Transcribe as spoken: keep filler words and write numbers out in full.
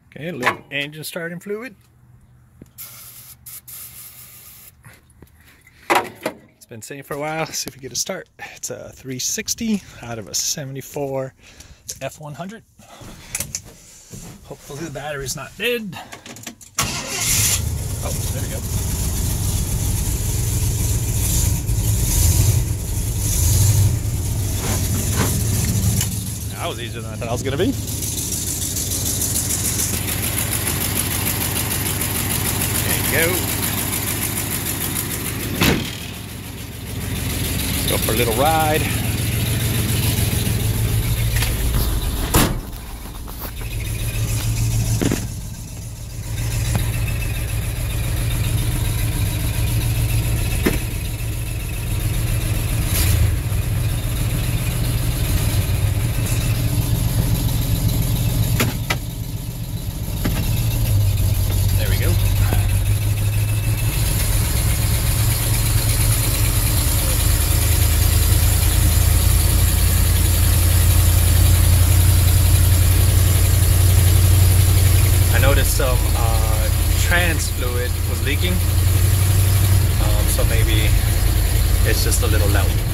Okay, a little engine starting fluid. It's been sitting for a while. Let's see if we get a start. It's a three sixty out of a seventy-four F one hundred. Hopefully the battery's not dead. Oh, there we go. That was easier than I thought it was going to be. There you go. Go for a little ride. There we go. I noticed some uh, trans fluid was leaking, um, so maybe it's just a little loud.